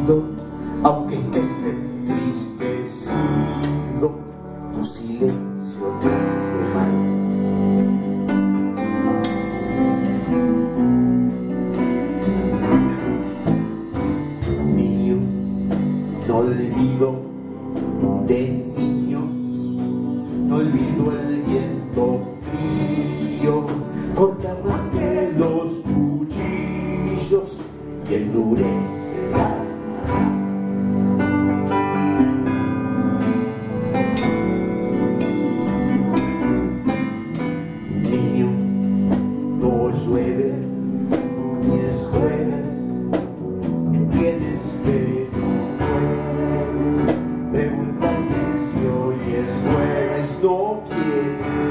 aunque estés entristecido, tu silencio te hace mal. Niño, no olvido de niño, no olvido el viento frío, corta más que los cuchillos y endurece la niño, no llueve ni es jueves, tienes que no puedes preguntarte si hoy es jueves, no quieres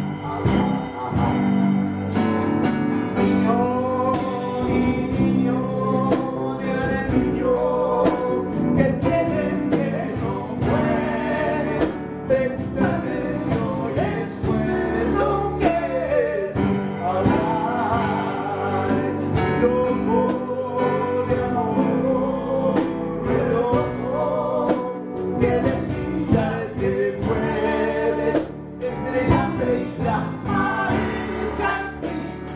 niño, niño, niño, que tienes que no puedes preguntarte si hoy es jueves, no quieres hablar, loco de amor, loco, que decida que jueves entre la hambre y la pares aquí.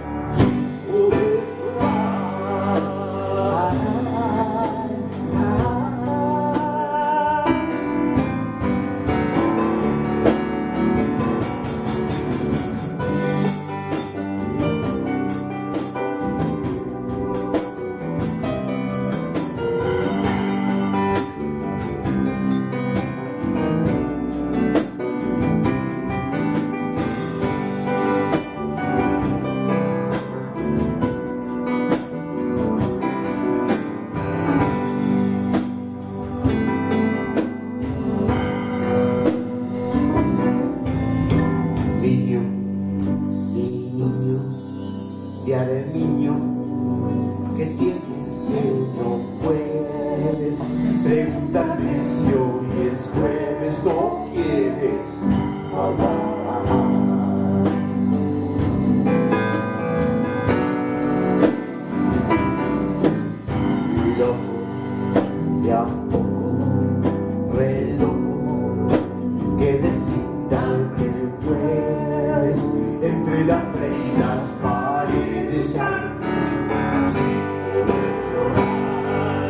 Niño, niño, ya eres niño, que tienes que no puedes preguntarme si hoy es jueves, no quieres hablar. Loco, de a poco, re loco, que decida que jueves entre la hambre y las paredes caen sin poder llorar.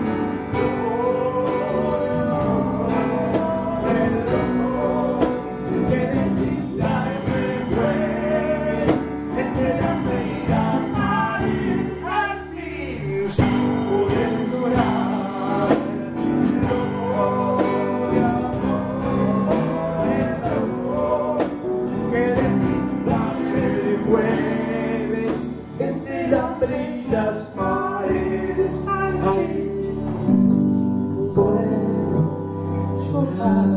Loco, que decida que jueves entre la hambre y las paredes caen sin poder llorar. Loco de amor, que decida que jueves entre la hambre y las paredes hay sin poder llorar.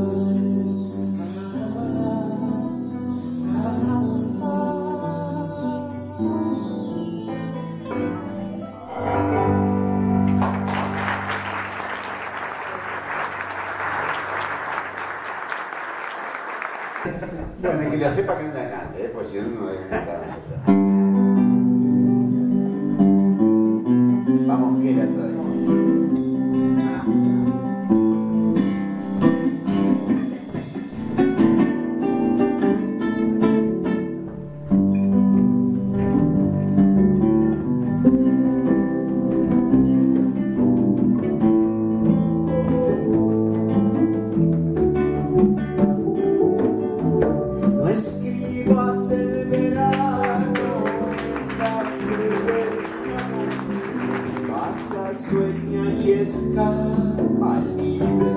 Bueno, y que la sepa que no la cante, pues si no, no deja cantar. Vamos, que la traemos. No escribas el verano, la primavera, pasa, sueña y escapa libre.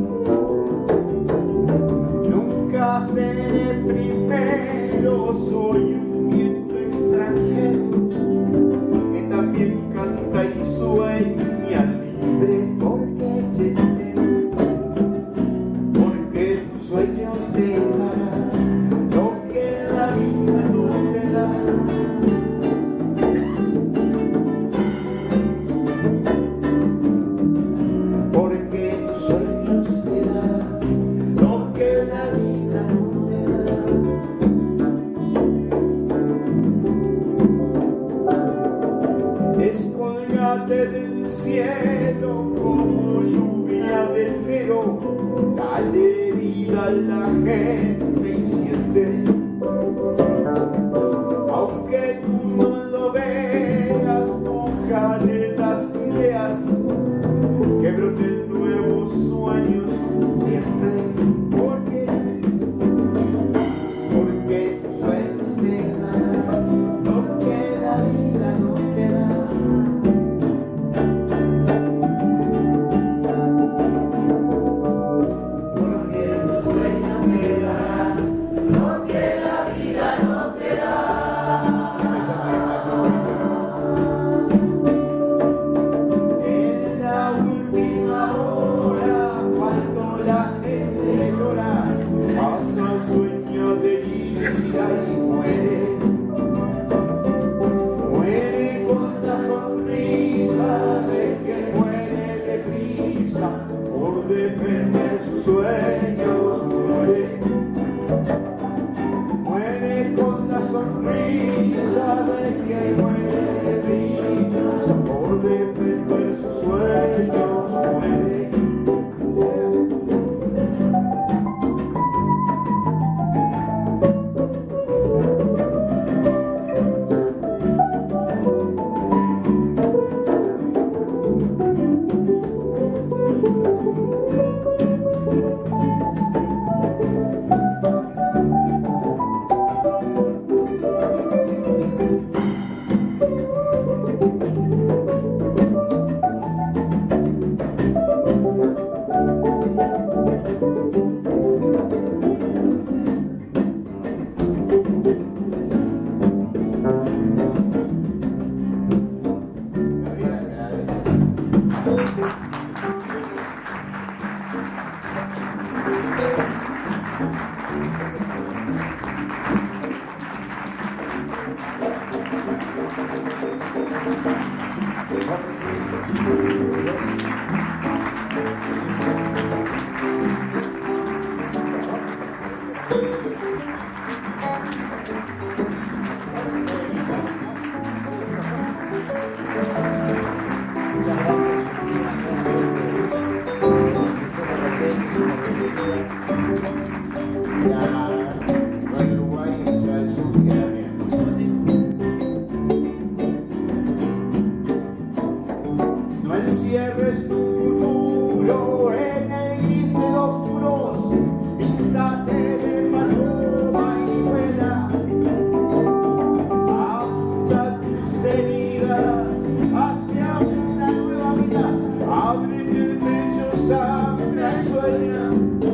Nunca seré primero, soy un viento extranjero que también canta y sueña libre. Porque, porque tus sueños te darán lo que la vida no te da. Porque tus sueños del cielo como lluvia de enero, dale vida a la gente y siente. Aunque tú no lo veas, mojale las ideas, que broten nuevos sueños siempre. Porque tus sueños te darán lo que la vida no te da. Porque tus sueños te darán lo que la vida no te da. En la última hora, cuando la gente llora, pasa el sueño de ira y muere. Muere con la sonrisa de quien muere deprisa por defender sus sueños. Muere. Muere con la sonrisa de quien muere deprisa por defender sus sueños. Muere. Cierres tu futuro en el gris de los muros, píntate de paloma y vuela. Anda tus heridas hacia una nueva vida, abre el pecho, sangra y sueña.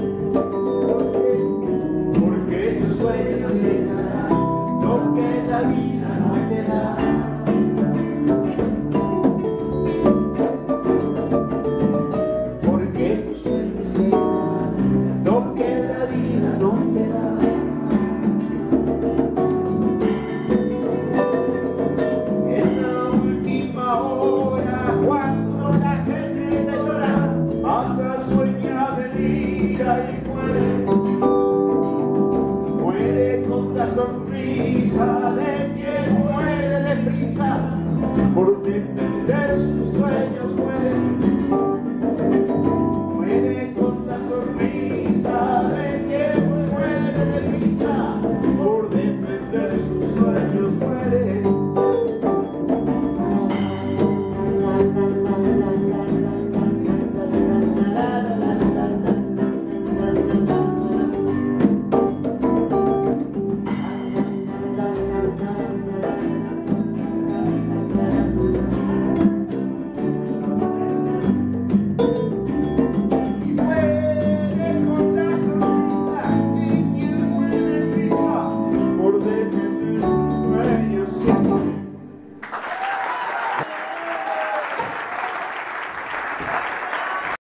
Porque tu sueño te dará lo que la vida no te da. Muere con la sonrisa de quien muere deprisa por defender sus sueños. Muere con la sonrisa de quien muere deprisa por defender sus sueños. Muere.